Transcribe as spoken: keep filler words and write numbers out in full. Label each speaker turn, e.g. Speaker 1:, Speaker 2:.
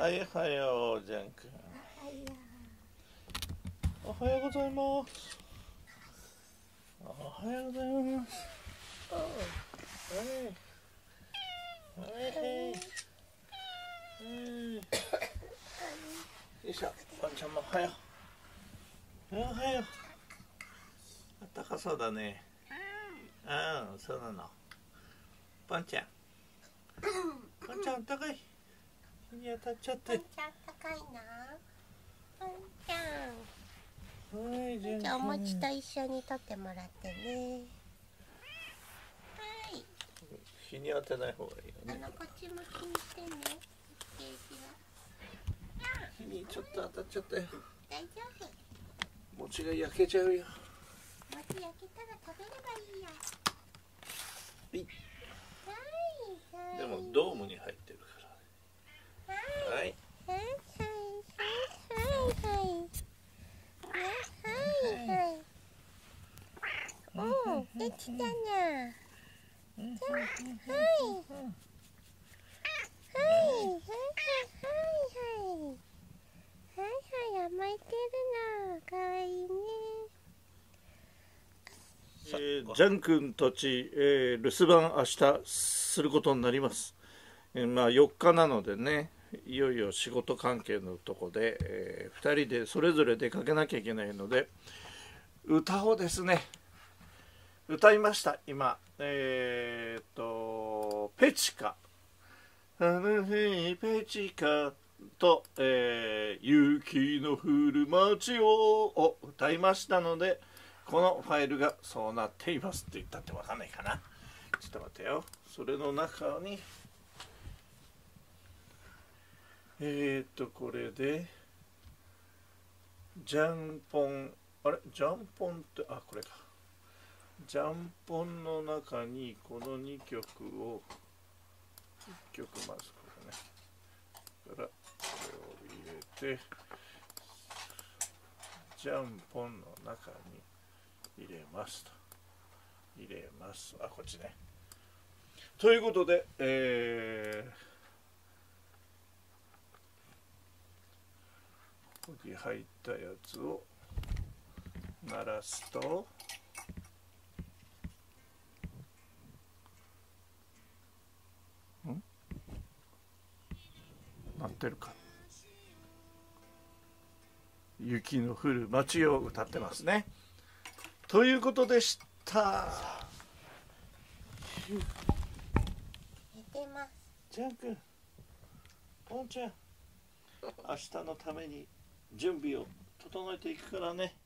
Speaker 1: はいはよう、ジャン君。おはようございます。おはようございます。はいはいはい。よいしょ、ワンちゃんもおはよう。おはよう。あったかそうだね。うん、そうなの。パンちゃん。パンちゃんあったかい。日に当たっちゃって。
Speaker 2: パンちゃん高いな。パンちゃん。
Speaker 1: はい、じゃあ。
Speaker 2: じゃあお餅と一緒に取ってもらってね。はい。
Speaker 1: 日に当てない方がいいよね。
Speaker 2: あのこっち向きにしてね。ケージは。
Speaker 1: 日にちょっと当たっちゃったよ。
Speaker 2: 大丈夫。
Speaker 1: 餅が焼けちゃうよ。
Speaker 2: 餅焼けたら食べればいいよ。
Speaker 1: はい。でもドームに入ってるから。はい。
Speaker 2: はいはいはいはいはいはい。おお、できたな。はいはいはいはいはいはい、甘えてるな。かわいいね。
Speaker 1: えー、ジャン君たち、えー、留守番明日することになります。えー、まあよっかなのでね、いよいよ仕事関係のとこで、えー、ふたりでそれぞれ出かけなきゃいけないので、歌をですね歌いました。今えー、っとペチカあの日ペチカと、えー、雪の降る街をを歌いましたので、このファイルがそうなっていますって言ったって分かんないかな。ちょっと待ってよ。それの中にえー、っとこれでジャンポン、あれジャンポンってあこれか。ジャンポンの中にこのにきょくをいっきょくまずこれねからこれを入れてジャンポンの中に入れますと入れますあこっちねということで、えー、ここに入ったやつを鳴らすと鳴ってるか。雪の降る街を歌ってますね。ということでした。
Speaker 2: 寝てます。
Speaker 1: ジャン君、ポンちゃん、明日のために準備を整えていくからね。